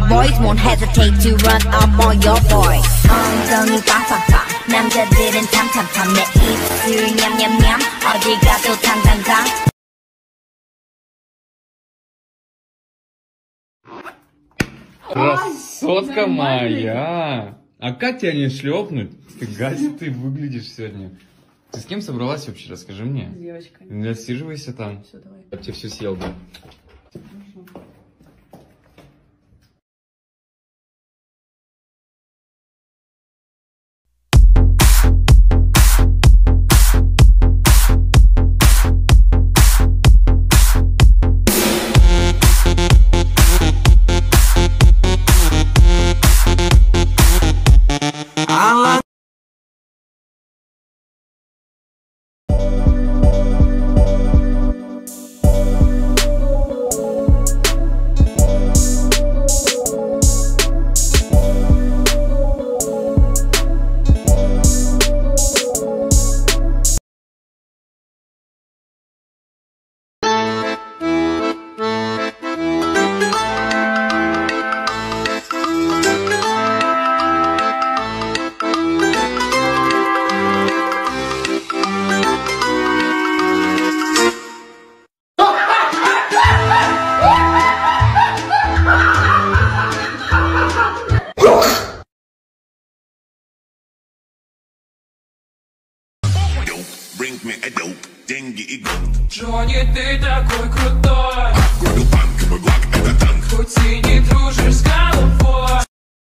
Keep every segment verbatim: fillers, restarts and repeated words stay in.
boys won't hesitate to run up on your boy. 엉덩이 빵빵빵 남자들은 탐탐탐 내 입술 냠냠냠 어디 가도 당당당. Красотка моя! А как тебя не шлепнуть? Ты гадит, ты выглядишь сегодня. Ты с кем собралась вообще? Расскажи мне. С девочкой. Не отсиживайся там. Все, давай. Я бы тебе все съел бы. Bring me a dope, деньги и год. Джонни, ты такой крутой. Курю панк, мой глак это танк. Хоть и не дружишь с головой.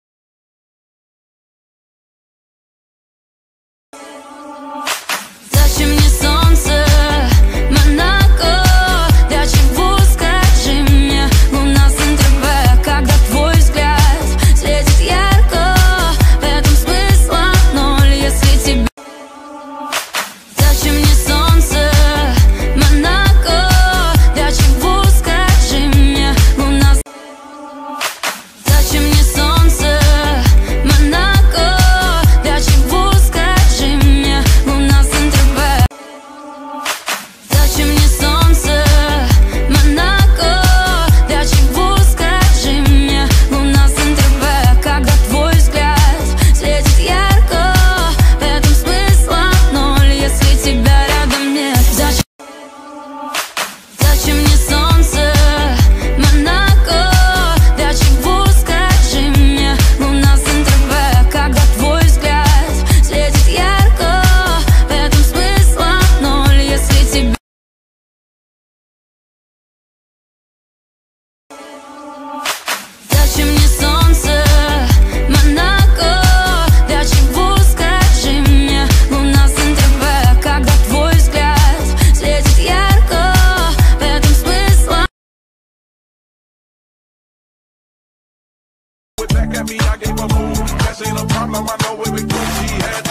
Зачем мне солнце, Монако? Для чего, скажи мне, луна с эн тэ вэ, когда твой взгляд светит ярко, в этом смысла ноль, если тебе. Зачем мне солнце, Монако? Для чего, скажи мне, луна. Зачем мне солнце, Монако? Для чего, скажи мне, луна с эн тэ вэ. Зачем мне солнце, Монако? Для чего, скажи мне, луна с эн тэ вэ, когда твой взгляд светит ярко, в этом смысла ноль, если тебя рядом нет. Зачем? Зачем мне солнце, Монако? Для чего, скажи мне, луна с эн тэ вэ, когда твой взгляд светит ярко, в этом смысла ноль, если тебя. Зачем мне солнце, Монако? Для чего, скажи мне, луна с эн тэ вэ, когда твой взгляд светит ярко, в этом смысла. Back at me, I gave a move. That ain't a problem, I know it was good. She had